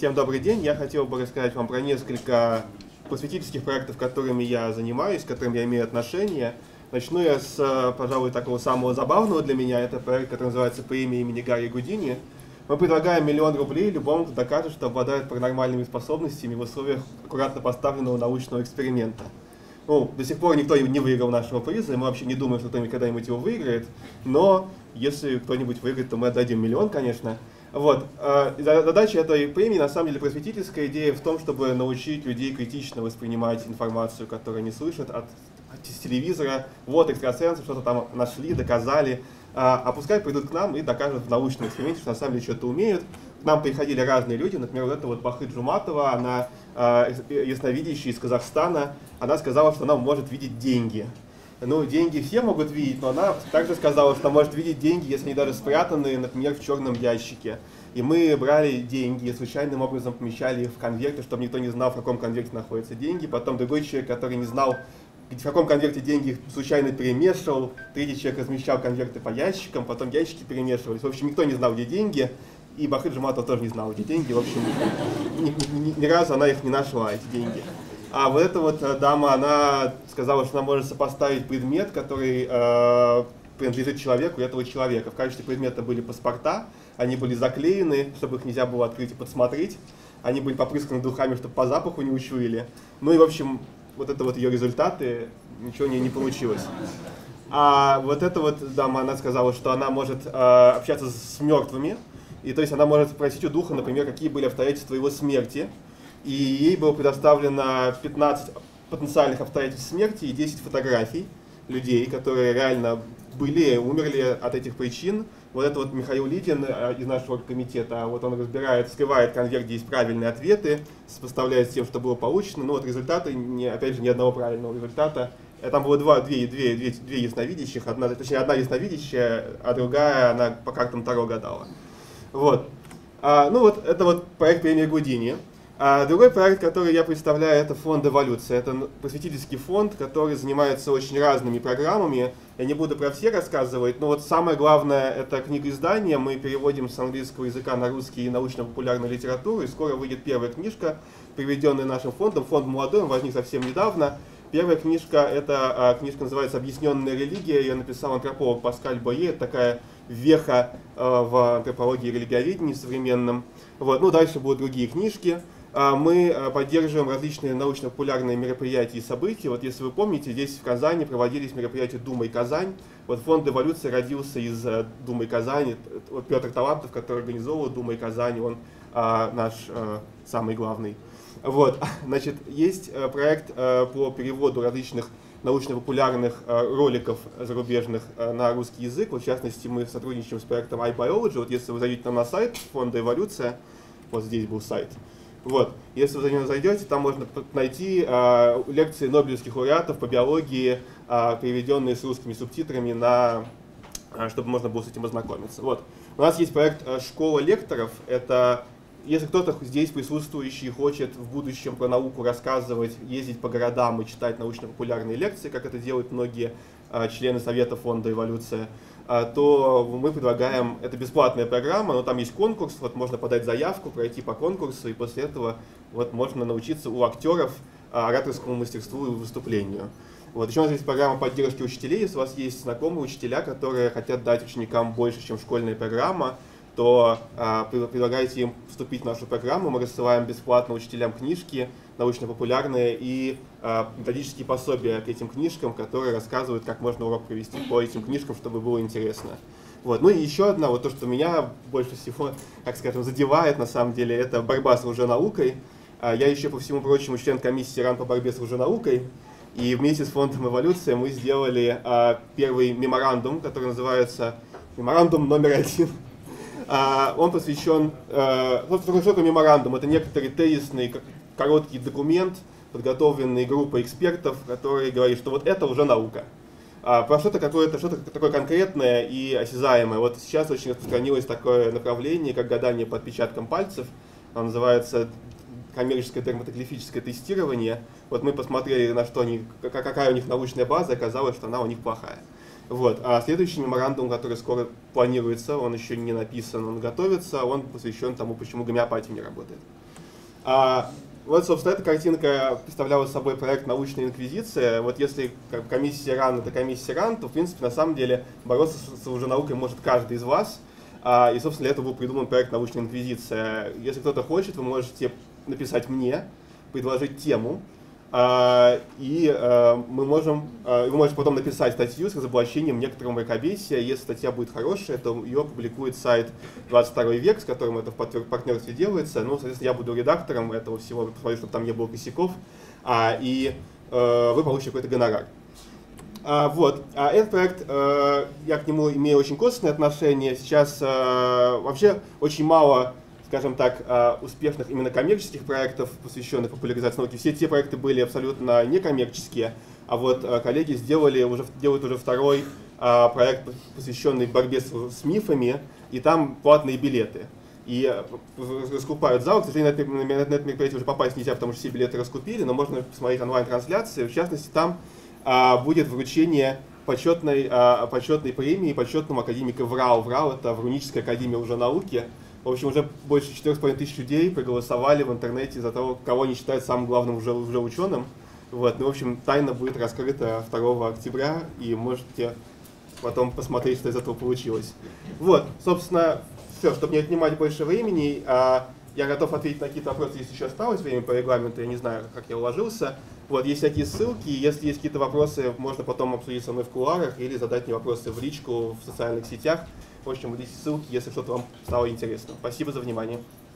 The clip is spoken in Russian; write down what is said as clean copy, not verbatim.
Всем добрый день. Я хотел бы рассказать вам про несколько просветительских проектов, которыми я занимаюсь, к которым я имею отношение. Начну я с, пожалуй, такого самого забавного для меня. Это проект, который называется «Премия имени Гарри Гудини». Мы предлагаем 1 000 000 рублей любому, кто докажет, что обладает паранормальными способностями в условиях аккуратно поставленного научного эксперимента. Ну, до сих пор никто не выиграл нашего приза, и мы вообще не думаем, что кто-нибудь когда-нибудь его выиграет. Но если кто-нибудь выиграет, то мы отдадим 1 000 000, конечно. Вот. Задача этой премии, на самом деле, просветительская идея в том, чтобы научить людей критично воспринимать информацию, которую они слышат от телевизора. Вот экстрасенсы что-то там нашли, доказали. А пускай придут к нам и докажут в научном эксперименте, что на самом деле что-то умеют. К нам приходили разные люди, например, вот эта вот Бахыт Жуматова, она ясновидящая из Казахстана, она сказала, что она может видеть деньги. Ну, деньги все могут видеть, но она также сказала, что она может видеть деньги, если они даже спрятаны, например, в черном ящике. И мы брали деньги и случайным образом помещали их в конверты, чтобы никто не знал, в каком конверте находятся деньги. Потом другой человек, который не знал, в каком конверте деньги, случайно перемешивал. Третий человек размещал конверты по ящикам, потом ящики перемешивались. В общем, никто не знал, где деньги. И Бахыт Жуматова тоже не знала, где деньги. В общем, ни разу она их не нашла, эти деньги. А вот эта вот дама, она сказала, что она может сопоставить предмет, который принадлежит человеку, и этого человека. В качестве предмета были паспорта, они были заклеены, чтобы их нельзя было открыть и подсмотреть. Они были попрысканы духами, чтобы по запаху не учуяли. Ну и, в общем, вот это вот ее результаты, ничего не получилось. А вот эта вот дама, она сказала, что она может общаться с мертвыми, и то есть она может спросить у духа, например, какие были обстоятельства его смерти. И ей было предоставлено 15 потенциальных обстоятельств смерти и 10 фотографий людей, которые реально были, умерли от этих причин. Вот это вот Михаил Лидин из нашего комитета, вот он разбирает, вскрывает конверт, где есть правильные ответы, сопоставляет с тем, что было получено. Ну вот результаты, опять же, ни одного правильного результата. Там было две ясновидящих, одна ясновидящая, а другая, она по картам Таро гадала. Вот. Ну вот это вот проект премии Гудини. А другой проект, который я представляю, это фонд «Эволюция». Это просветительский фонд, который занимается очень разными программами. Я не буду про все рассказывать, но вот самое главное — это книгоиздание. Мы переводим с английского языка на русский и научно-популярную литературу. И скоро выйдет первая книжка, приведенная нашим фондом. Фонд молодой, он возник совсем недавно. Первая книжка, эта книжка называется «Объясненная религия». Ее написал антрополог Паскаль Бое. Это такая веха в антропологии и религиоведении современном. Вот. Ну, дальше будут другие книжки. Мы поддерживаем различные научно-популярные мероприятия и события. Вот если вы помните, здесь в Казани проводились мероприятия «Думай Казань». Вот фонд «Эволюция» родился из «Думай Казани». Вот Петр Талантов, который организовывал «Думай Казань», он наш самый главный. Вот. Значит, есть проект по переводу различных научно-популярных роликов зарубежных на русский язык. Вот, в частности, мы сотрудничаем с проектом iBiology. Вот если вы зайдете на сайт фонда «Эволюция», вот здесь был сайт. Вот. Если вы за него зайдете, там можно найти лекции нобелевских лауреатов по биологии, переведенные с русскими субтитрами, чтобы можно было с этим ознакомиться. Вот. У нас есть проект «Школа лекторов». Это если кто-то здесь присутствующий хочет в будущем про науку рассказывать, ездить по городам и читать научно-популярные лекции, как это делают многие члены Совета фонда «Эволюция», то мы предлагаем, это бесплатная программа, но там есть конкурс, вот можно подать заявку, пройти по конкурсу, и после этого вот можно научиться у актеров ораторскому мастерству и выступлению. Вот. Еще у нас есть программа поддержки учителей, если у вас есть знакомые учителя, которые хотят дать ученикам больше, чем школьная программа, то предлагайте им вступить в нашу программу. Мы рассылаем бесплатно учителям книжки научно-популярные и методические пособия к этим книжкам, которые рассказывают, как можно урок провести по этим книжкам, чтобы было интересно. Вот. Ну и еще одна, вот то, что меня больше всего, так скажем, задевает на самом деле, это борьба с лженаукой. Я еще, по всему прочему, член комиссии РАН по борьбе с лженаукой. И вместе с фондом «Эволюция» мы сделали первый меморандум, который называется «Меморандум номер 1». Он посвящен, что такое меморандум? Это некоторый тезисный короткий документ, подготовленный группой экспертов, который говорит, что вот это уже наука. Про что-то такое конкретное и осязаемое. Вот сейчас очень распространилось такое направление, как гадание по отпечаткам пальцев. Оно называется коммерческое дерматоглифическое тестирование. Вот мы посмотрели, на что они, какая у них научная база, оказалось, что она у них плохая. Вот. А следующий меморандум, который скоро планируется, он еще не написан, он готовится, он посвящен тому, почему гомеопатия не работает. Вот, собственно, эта картинка представляла собой проект «Научная инквизиция». Вот если комиссия РАН — это комиссия РАН, то, в принципе, на самом деле бороться с лженаукой может каждый из вас. И, собственно, для этого был придуман проект «Научная инквизиция». Если кто-то хочет, вы можете написать мне, предложить тему, вы можете потом написать статью с разоблачением некоторого мракобесия. Если статья будет хорошая, то ее публикует сайт «22 век», с которым это в партнерстве делается. Ну, соответственно, я буду редактором этого всего, посмотрю, чтобы там не было косяков, и вы получите какой-то гонорар. Этот проект, я к нему имею очень косвенное отношение. Сейчас вообще очень мало, скажем так, успешных именно коммерческих проектов, посвященных популяризации науки. Все те проекты были абсолютно некоммерческие, а вот коллеги делают уже второй проект, посвященный борьбе с мифами, и там платные билеты. И раскупают зал. К сожалению, на это мероприятие уже попасть нельзя, потому что все билеты раскупили, но можно посмотреть онлайн-трансляции. В частности, там будет вручение почетной премии почетному академику ВРАУ. ВРАУ — это Вруническая академия лженауки. В общем, уже больше 4500 людей проголосовали в интернете за того, кого они считают самым главным лжеученым. Вот. Ну, в общем, тайна будет раскрыта 2 октября, и можете потом посмотреть, что из этого получилось. Вот, собственно, все. Чтобы не отнимать больше времени, я готов ответить на какие-то вопросы, если еще осталось время по регламенту, я не знаю, как я уложился. Вот, есть всякие ссылки, если есть какие-то вопросы, можно потом обсудить со мной в кулуарах или задать мне вопросы в личку, в социальных сетях. В общем, вот здесь ссылки, если что-то вам стало интересно. Спасибо за внимание.